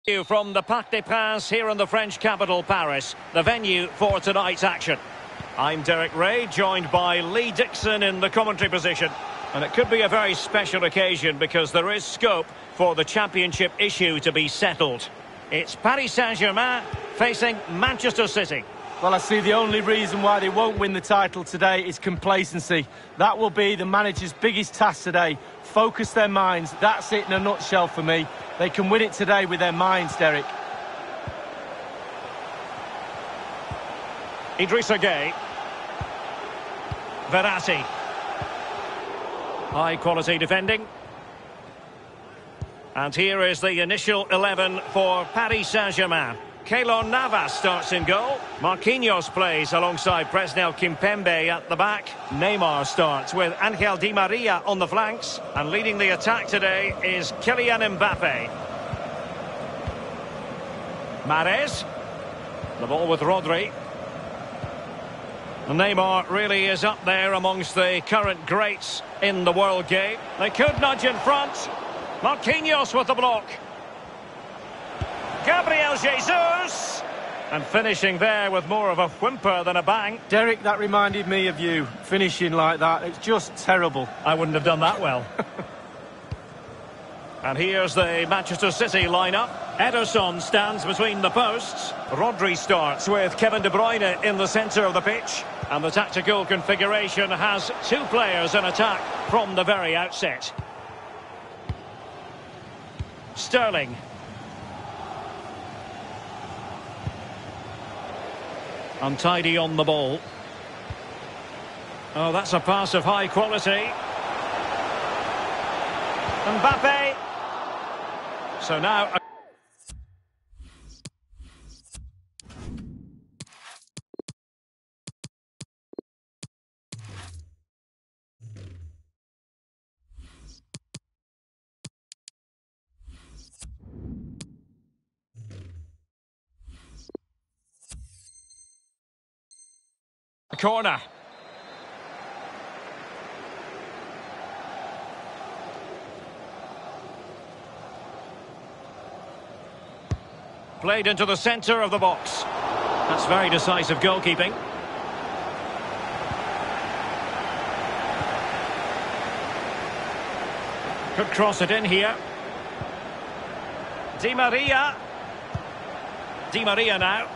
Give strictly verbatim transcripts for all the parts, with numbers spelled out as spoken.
From the Parc des Princes here in the French capital, Paris, the venue for tonight's action. I'm Derek Ray, joined by Lee Dixon in the commentary position. And it could be a very special occasion because there is scope for the championship issue to be settled. It's Paris Saint-Germain facing Manchester City. Well, I see the only reason why they won't win the title today is complacency. That will be the manager's biggest task today. Focus their minds. That's it in a nutshell for me. They can win it today with their minds, Derek. Idrissa Gueye. Verratti. High quality defending. And here is the initial eleven for Paris Saint-Germain. Keylor Navas starts in goal. Marquinhos plays alongside Presnel Kimpembe at the back. Neymar starts with Angel Di Maria on the flanks. And leading the attack today is Kylian Mbappe. Mahrez. The ball with Rodri. Neymar really is up there amongst the current greats in the world game. They could nudge in front. Marquinhos with the block. Gabriel Jesus, and finishing there with more of a whimper than a bang. Derek, that reminded me of you, finishing like that. It's just terrible. I wouldn't have done that well. And here's the Manchester City lineup. Ederson stands between the posts. Rodri starts with Kevin De Bruyne in the centre of the pitch. And the tactical configuration has two players in attack from the very outset. Sterling. Untidy on the ball. Oh, that's a pass of high quality. Mbappe. So now... a corner. Played into the centre of the box. That's very decisive goalkeeping. Could cross it in here. Di Maria. Di Maria now.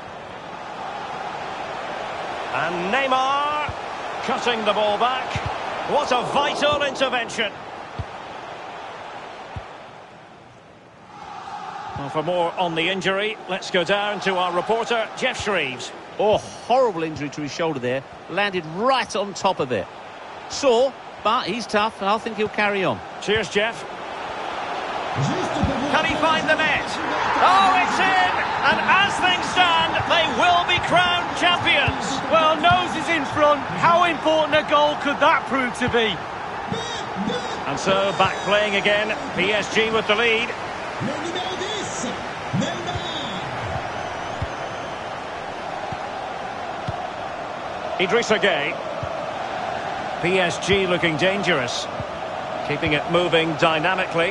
And Neymar cutting the ball back. What a vital intervention. Well, for more on the injury, let's go down to our reporter, Jeff Shreves. Oh, horrible injury to his shoulder there. Landed right on top of it. Sore, but he's tough, and I think he'll carry on. Cheers, Jeff. Can he find the net? Oh, it's in! And as things stand, they will be crowned champions. Well, nose is in front. How important a goal could that prove to be? And so, back playing again. P S G with the lead. Idrissa Gueye. P S G looking dangerous. Keeping it moving dynamically.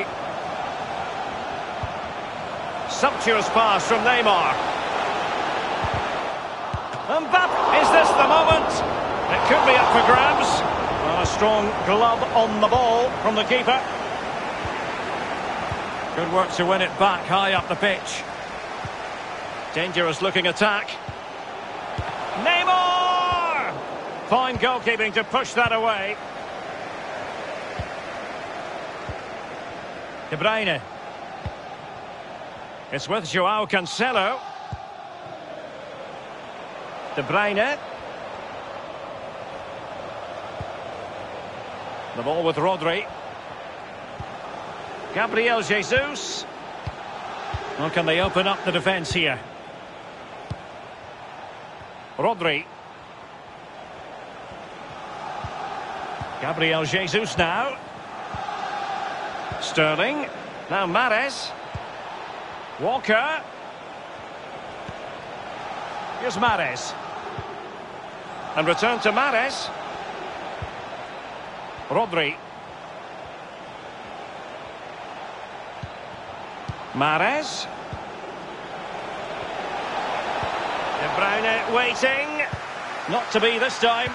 Sumptuous pass from Neymar. Mbappe, is this the moment? It could be up for grabs. Well, a strong glove on the ball from the keeper. Good work to win it back high up the pitch. Dangerous looking attack. Neymar! Fine goalkeeping to push that away. De Bruyne. It's with Joao Cancelo. De Bruyne. The ball with Rodri. Gabriel Jesus. Well, can they open up the defence here? Rodri. Gabriel Jesus now. Sterling. Now Mahrez. Walker. Here's Mahrez. And return to Mahrez. Rodri. Mahrez. De Bruyne waiting. Not to be this time.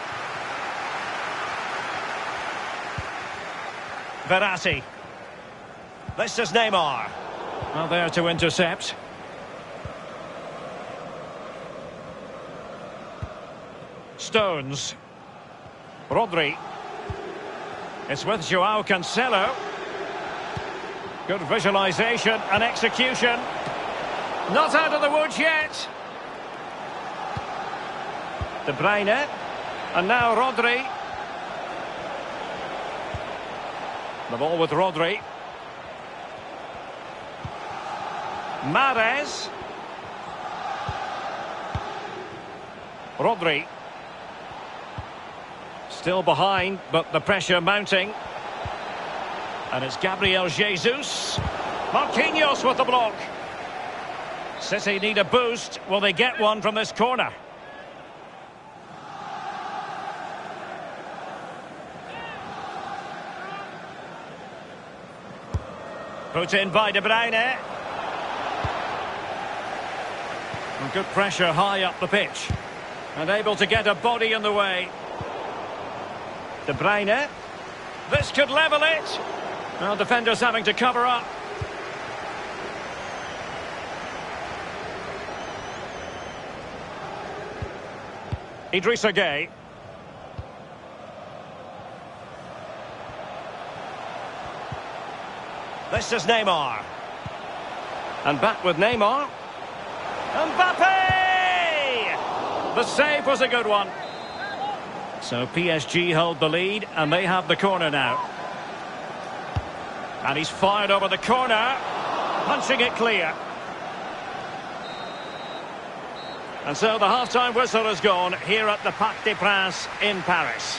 Verratti. This is Neymar. Well, there to intercept. Stones. Rodri. It's with Joao Cancelo. Good visualisation and execution. Not out of the woods yet. De Bruyne. And now Rodri. The ball with Rodri. Mahrez. Rodri. Still behind, but the pressure mounting. And it's Gabriel Jesus. Marquinhos with the block. City need a boost. Will they get one from this corner? Put in by De Bruyne. And good pressure high up the pitch. And able to get a body in the way. De Bruyne. This could level it. Well, defenders having to cover up. Idrissa Gueye. This is Neymar. And back with Neymar. Mbappe! The save was a good one. So P S G hold the lead and they have the corner now. And he's fired over the corner. Punching it clear. And so the half-time whistle has gone here at the Parc des Princes in Paris.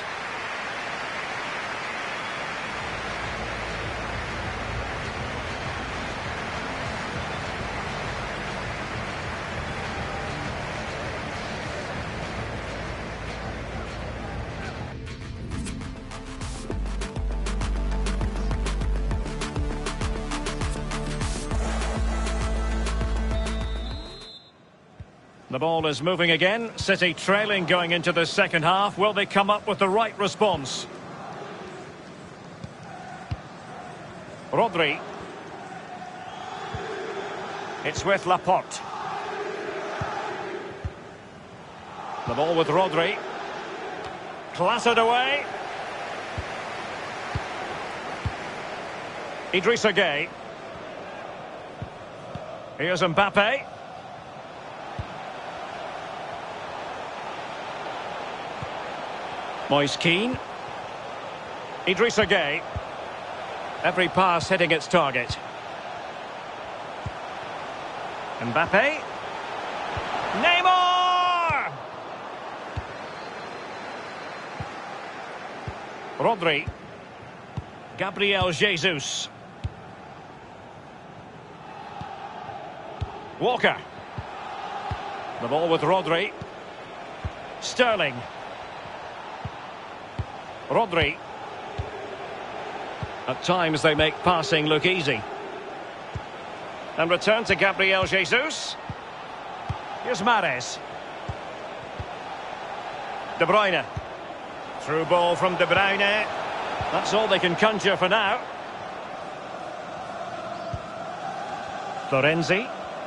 The ball is moving again. City trailing going into the second half. Will they come up with the right response? Rodri. It's with Laporte. The ball with Rodri. Clattered away. Idrissa Gueye. Here's Mbappe. Moise Kean. Idrissa Gueye. Every pass hitting its target. Mbappe. Neymar! Rodri. Gabriel Jesus. Walker. The ball with Rodri. Sterling. Rodri. At times they make passing look easy. And return to Gabriel Jesus. Here's Mahrez. De Bruyne. Through ball from De Bruyne. That's all they can conjure for now. Florenzi.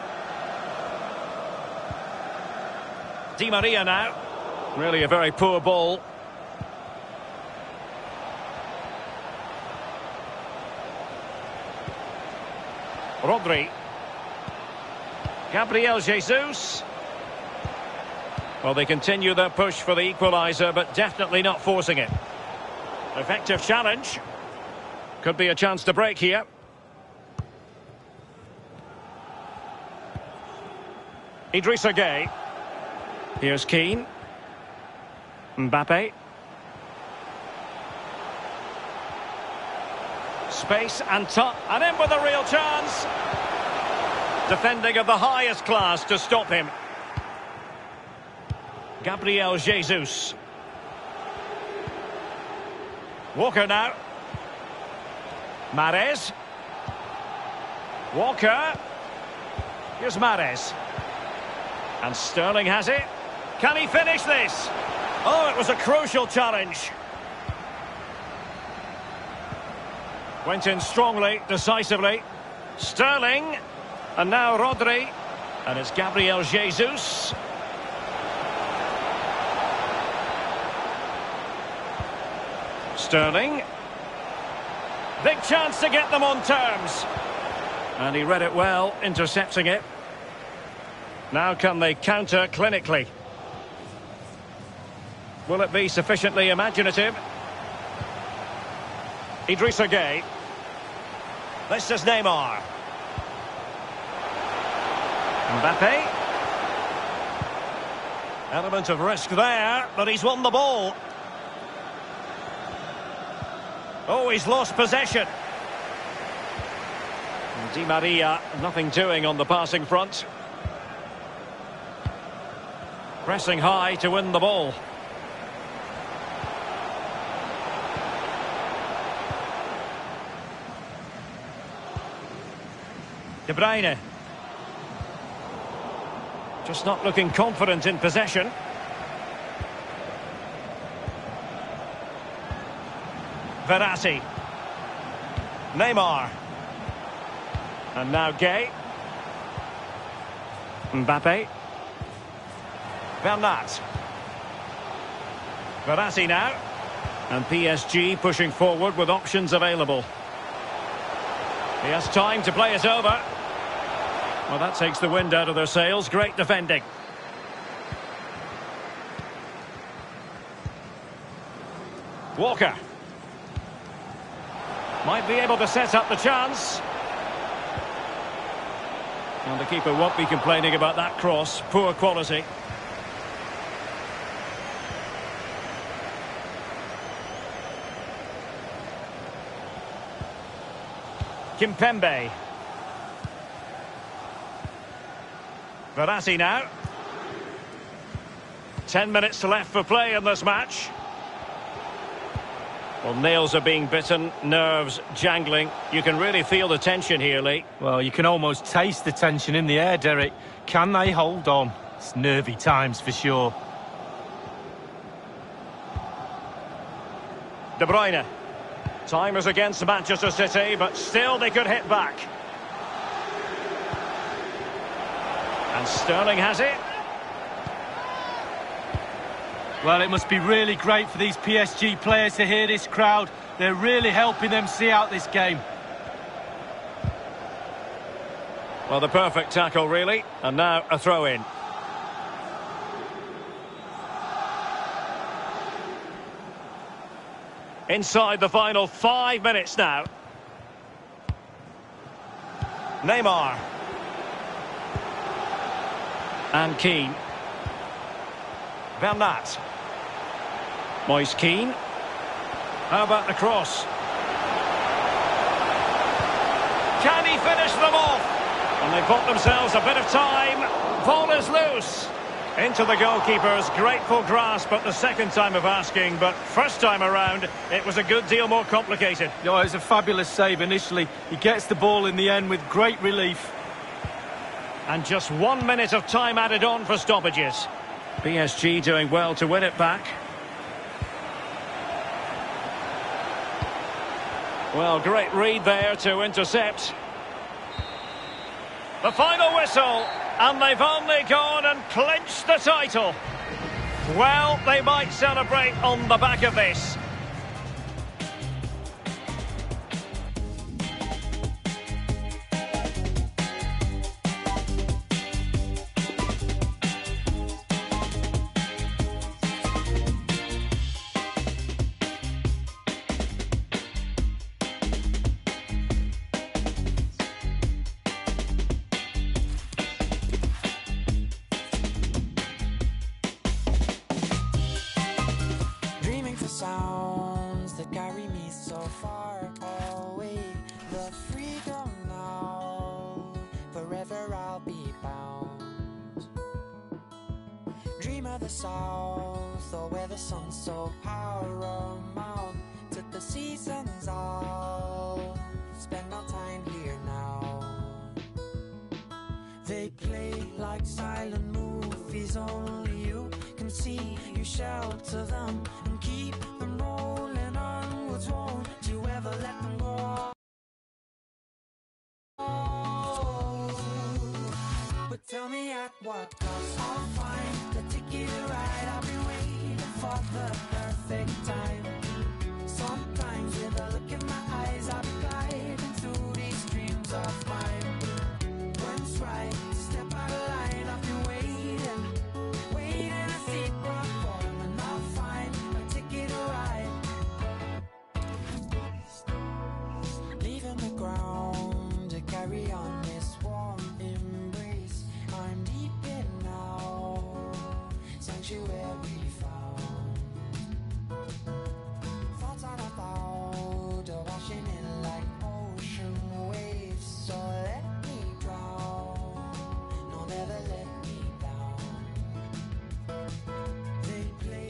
Di Maria now. Really a very poor ball. Rodri. Gabriel Jesus. Well, they continue their push for the equaliser, but definitely not forcing it. Effective challenge. Could be a chance to break here. Idrissa Gueye. Here's Keane. Mbappe. Space and top, and in with a real chance. Defending of the highest class to stop him. Gabriel Jesus. Walker now. Mahrez. Walker. Here's Mahrez. And Sterling has it. Can he finish this? Oh, it was a crucial challenge. Went in strongly, decisively. Sterling. And now Rodri. And it's Gabriel Jesus. Sterling. Big chance to get them on terms. And he read it well, intercepting it. Now can they counter clinically? Will it be sufficiently imaginative? Idrissa Gueye. This is Neymar. Mbappe. Element of risk there, but he's won the ball. Oh, he's lost possession. And Di Maria, nothing doing on the passing front. Pressing high to win the ball. De Bruyne. Just not looking confident in possession. Verratti. Neymar. And now Gueye. Mbappe. Bernat. Verratti now. And P S G pushing forward with options available. He has time to play it over. Well, that takes the wind out of their sails. Great defending. Walker. Might be able to set up the chance. And the keeper won't be complaining about that cross. Poor quality. Kimpembe. Verratti now. Ten minutes left for play in this match. Well, nails are being bitten, nerves jangling. You can really feel the tension here, Lee. Well, you can almost taste the tension in the air, Derek. Can they hold on? It's nervy times for sure. De Bruyne. Time is against Manchester City, but still they could hit back. And Sterling has it. Well, it must be really great for these P S G players to hear this crowd. They're really helping them see out this game. Well, the perfect tackle, really. And now a throw-in. Inside the final five minutes now. Neymar. And Keane. Bernat. Moise Keane. How about the cross? Can he finish them off? And they bought themselves a bit of time. Ball is loose. Into the goalkeeper's grateful grasp at the second time of asking, but first time around, it was a good deal more complicated. No, it was a fabulous save initially. He gets the ball in the end with great relief. And just one minute of time added on for stoppages. P S G doing well to win it back. Well, great read there to intercept. The final whistle, and they've only gone and clinched the title. Well, they might celebrate on the back of this. Sounds that carry me so far away. The freedom now, forever I'll be bound. Dream of the south, or where the sun's so paramount. Took the seasons off, spend my time here now. They like silent movies. Only you can see. You shelter them and keep them rolling onwards. Won't you ever let them go? But tell me at what cost. I'll find the ticket right. I've been waiting for the perfect time. Sometimes with a look in my eyes, I'll be gliding through these dreams of mine. When's right to step out of line? I've been waiting, waiting to see rock bottom, and I'll find a ticket to ride. Leaving the ground to carry on this warm embrace. I'm deep in now, sanctuary found. Thoughts on about are washing in like ocean waves. So let me drown, no, never let me down. They play.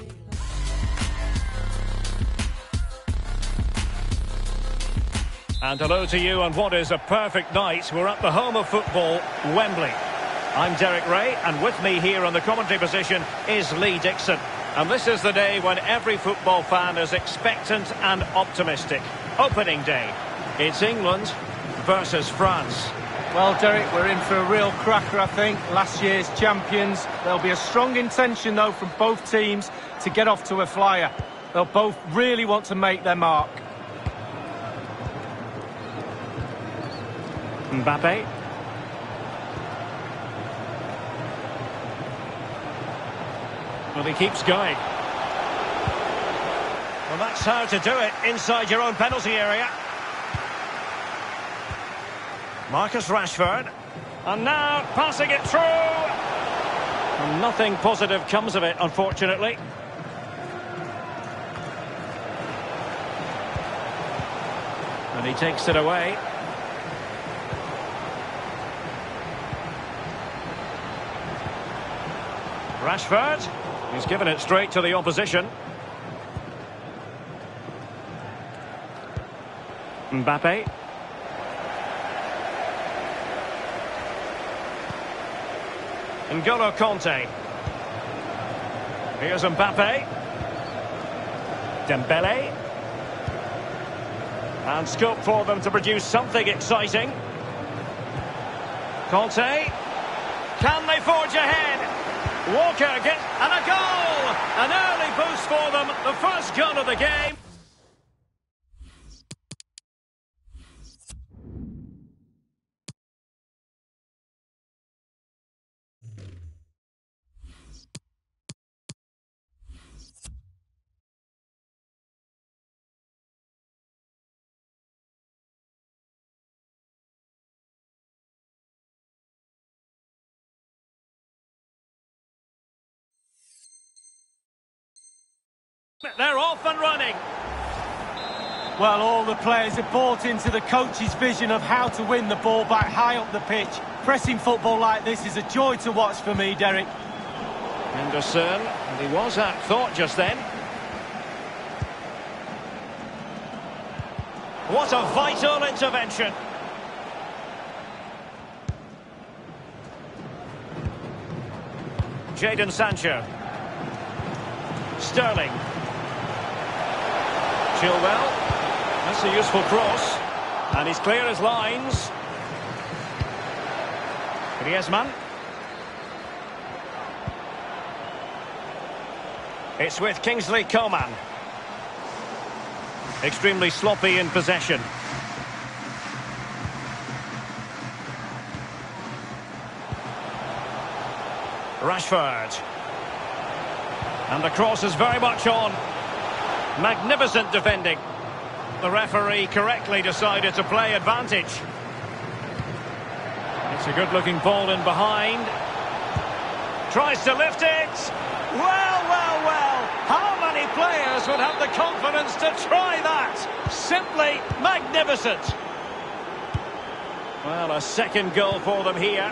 And hello to you on what is a perfect night. We're at the home of football, Wembley. I'm Derek Ray, and with me here on the commentary position is Lee Dixon. And this is the day when every football fan is expectant and optimistic. Opening day. It's England versus France. Well, Derek, we're in for a real cracker, I think. Last year's champions. There'll be a strong intention, though, from both teams to get off to a flyer. They'll both really want to make their mark. Mbappe. Well, he keeps going. Well, that's how to do it inside your own penalty area. Marcus Rashford. And now passing it through. And nothing positive comes of it, unfortunately. And he takes it away. Rashford. He's given it straight to the opposition. Mbappe. N'Golo Kanté. Here's Mbappe. Dembele. And scope for them to produce something exciting. Kanté. Can they forge ahead? Walker gets, and a goal! An early boost for them, the first goal of the game. They're off and running. Well, all the players have bought into the coach's vision of how to win the ball back high up the pitch. Pressing football like this is a joy to watch for me, Derek. Henderson, and he was at thought just then. What a vital intervention. Jadon Sancho. Sterling. Chilwell. That's a useful cross. And he's clear as lines. Griezmann. It's with Kingsley Coman. Extremely sloppy in possession. Rashford. And the cross is very much on. Magnificent defending. The referee correctly decided to play advantage. It's a good-looking ball in behind. Tries to lift it. Well, well, well. How many players would have the confidence to try that? Simply magnificent. Well, a second goal for them here.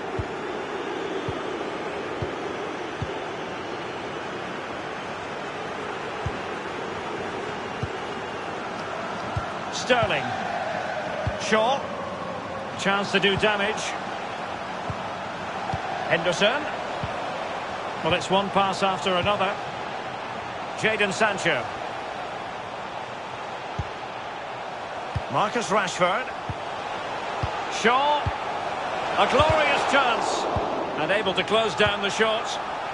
Sterling. Shaw. Chance to do damage. Henderson. Well, it's one pass after another. Jadon Sancho. Marcus Rashford. Shaw. A glorious chance. And able to close down the shot.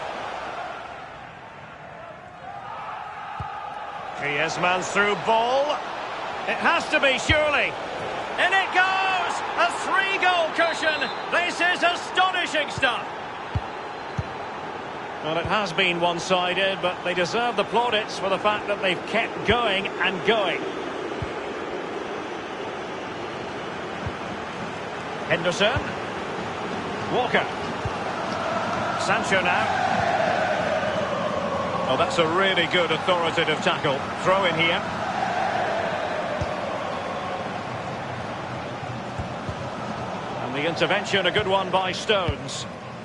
Griezmann's through ball. It has to be, surely. In it goes! A three-goal cushion. This is astonishing stuff. Well, it has been one-sided, but they deserve the plaudits for the fact that they've kept going and going. Henderson. Walker. Sancho now. Oh, that's a really good authoritative tackle. Throw in here. And the intervention, a good one by Stones.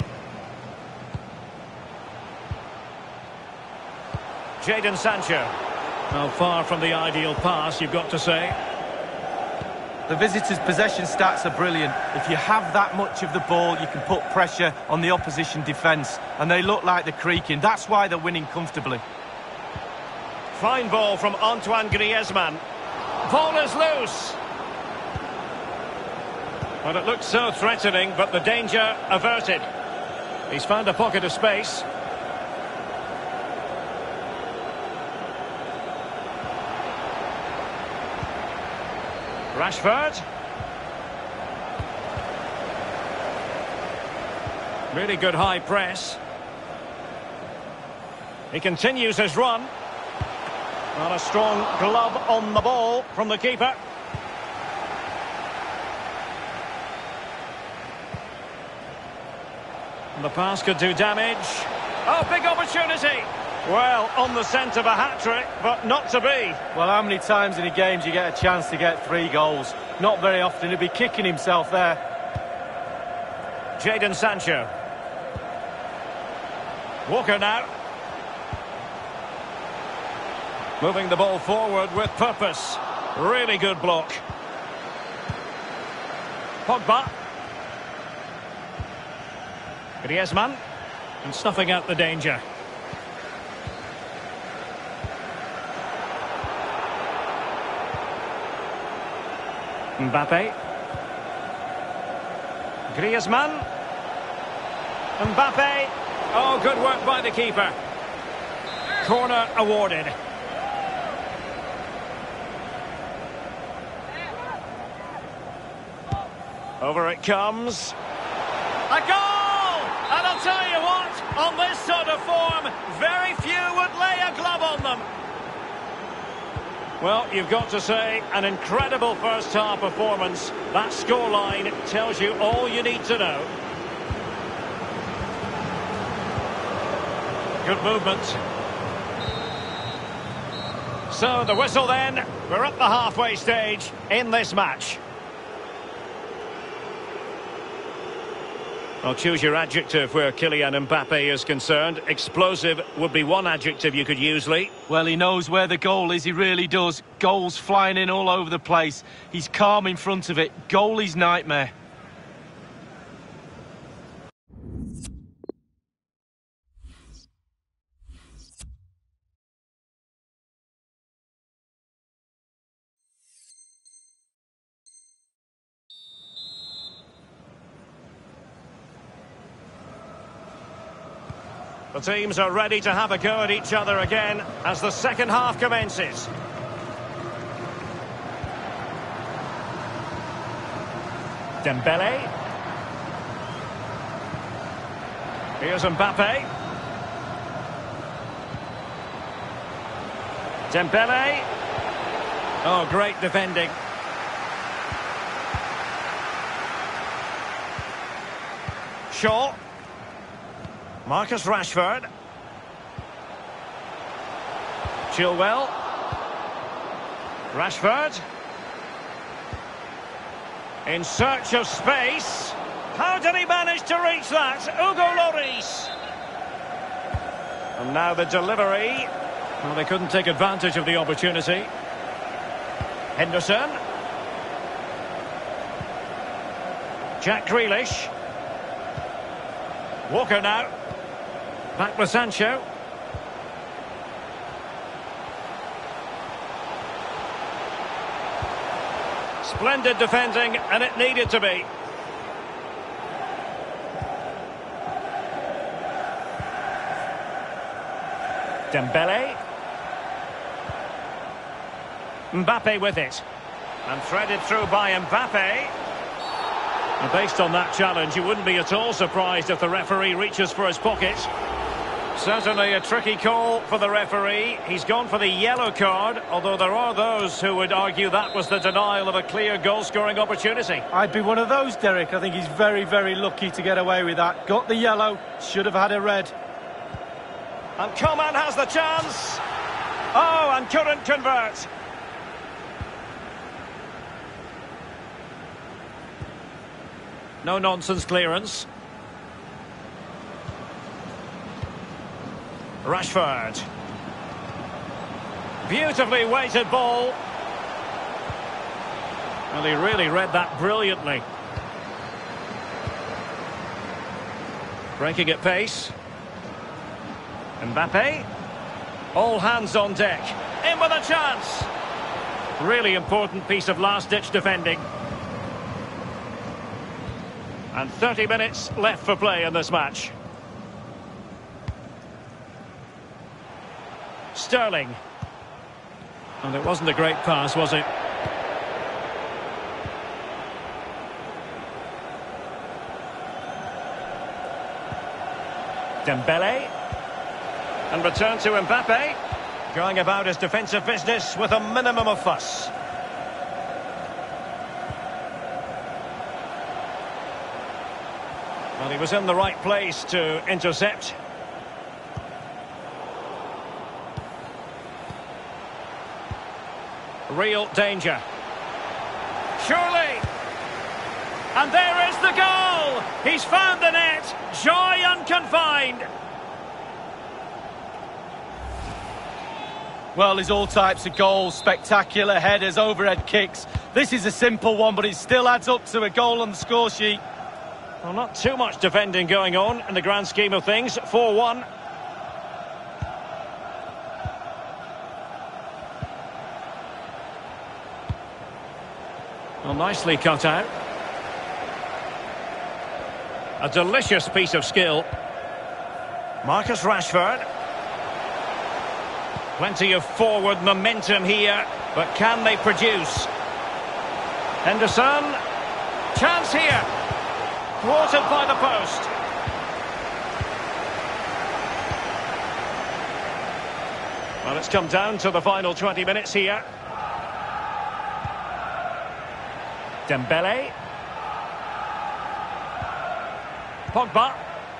Jadon Sancho. Well, far from the ideal pass, you've got to say. The visitors' possession stats are brilliant. If you have that much of the ball, you can put pressure on the opposition defence. And they look like they're creaking. That's why they're winning comfortably. Fine ball from Antoine Griezmann. Ball is loose. Well, it looks so threatening, but the danger averted. He's found a pocket of space. Rashford. Really good high press. He continues his run. Not a strong glove on the ball from the keeper. And the pass could do damage. Oh, big opportunity. Well, on the scent of a hat-trick, but not to be. Well, how many times in a game do you get a chance to get three goals? Not very often. He'll be kicking himself there. Jadon Sancho. Walker now. Moving the ball forward with purpose. Really good block. Pogba. Griezmann. And snuffing out the danger. Mbappe. Griezmann. Mbappe. Oh, good work by the keeper. Corner awarded. Over it comes. A goal! And I'll tell you what, on this sort of form, very few would lay a glove on them. Well, you've got to say, an incredible first-half performance. That scoreline tells you all you need to know. Good movement. So, the whistle then. We're at the halfway stage in this match. I'll choose your adjective where Kylian Mbappe is concerned. Explosive would be one adjective you could use, Lee. Well, he knows where the goal is, he really does. Goals flying in all over the place. He's calm in front of it. Goalie's nightmare. The teams are ready to have a go at each other again as the second half commences. Dembele. Here's Mbappe. Dembele. Oh, great defending. Shaw. Marcus Rashford. Chilwell. Rashford. In search of space. How did he manage to reach that? Hugo Lloris. And now the delivery. Well, they couldn't take advantage of the opportunity. Henderson. Jack Grealish. Walker now. Back with Sancho. Splendid defending, and it needed to be. Dembele. Mbappe with it. And threaded through by Mbappe. And based on that challenge, you wouldn't be at all surprised if the referee reaches for his pocket. Certainly a tricky call for the referee. He's gone for the yellow card, although there are those who would argue that was the denial of a clear goal-scoring opportunity. I'd be one of those, Derek. I think he's very, very lucky to get away with that. Got the yellow, should have had a red. And Coman has the chance. Oh, and couldn't convert. No-nonsense clearance. Rashford. Beautifully weighted ball. Well, he really read that brilliantly. Breaking at pace. Mbappe. All hands on deck. In with a chance. Really important piece of last-ditch defending. And thirty minutes left for play in this match. Sterling. And it wasn't a great pass, was it? Dembele. And return to Mbappe. Going about his defensive business with a minimum of fuss. Well, he was in the right place to intercept. Real danger. Surely. And there is the goal. He's found the net. Joy unconfined. Well, there's all types of goals, spectacular headers, overhead kicks. This is a simple one, but it still adds up to a goal on the score sheet. Well, not too much defending going on in the grand scheme of things. four one. Well, nicely cut out. A delicious piece of skill. Marcus Rashford. Plenty of forward momentum here, but can they produce? Henderson. Chance here. Thwarted by the post. Well, it's come down to the final twenty minutes here. Dembele. Pogba.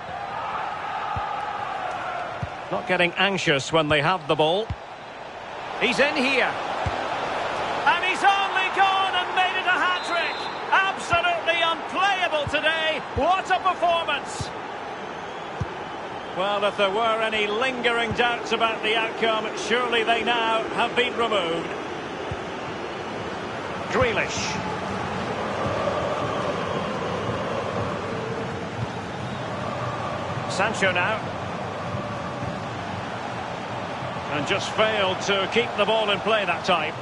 Not getting anxious when they have the ball. He's in here. And he's only gone and made it a hat-trick. Absolutely unplayable today. What a performance. Well, if there were any lingering doubts about the outcome, surely they now have been removed. Grealish. Sancho now. And just failed to keep the ball in play that time.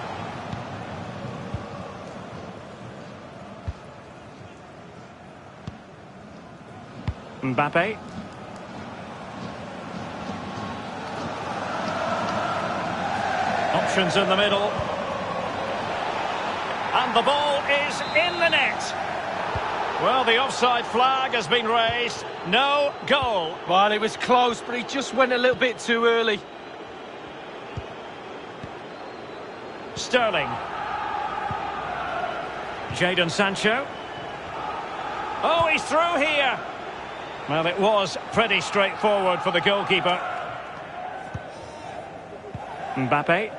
Mbappe. Options in the middle. And the ball is in the net. Well, the offside flag has been raised. No goal. Well, it was close, but he just went a little bit too early. Sterling. Jadon Sancho. Oh, he's through here. Well, it was pretty straightforward for the goalkeeper. Mbappe.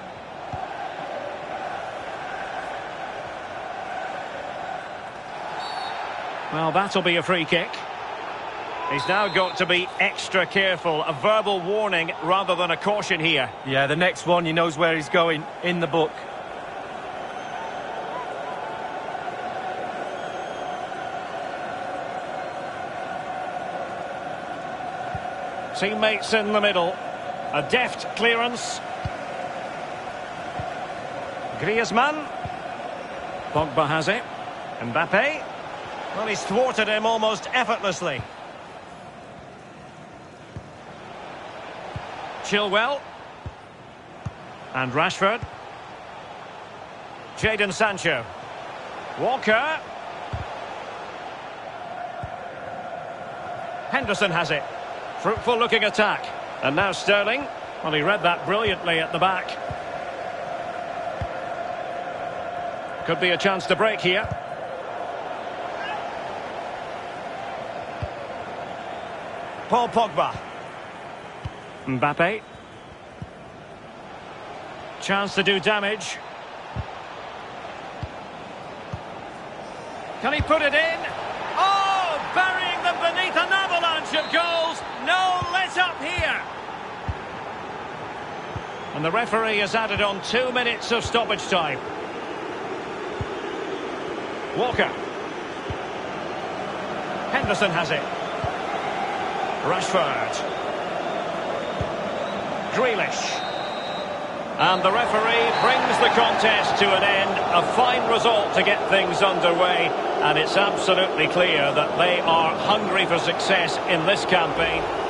Well, that'll be a free kick. He's now got to be extra careful. A verbal warning rather than a caution here. Yeah, the next one, he knows where he's going in the book. Teammates in the middle. A deft clearance. Griezmann. Pogba has it. Mbappe. Well, he's thwarted him almost effortlessly. Chilwell. And Rashford. Jadon Sancho. Walker. Henderson has it. Fruitful looking attack. And now Sterling. Well, he read that brilliantly at the back. Could be a chance to break here. Paul Pogba. Mbappe. Chance to do damage. Can he put it in? Oh, burying them beneath an avalanche of goals. No let up here. And the referee has added on two minutes of stoppage time. Walker. Henderson has it. Rashford. Grealish. And the referee brings the contest to an end. A fine result to get things underway. And it's absolutely clear that they are hungry for success in this campaign.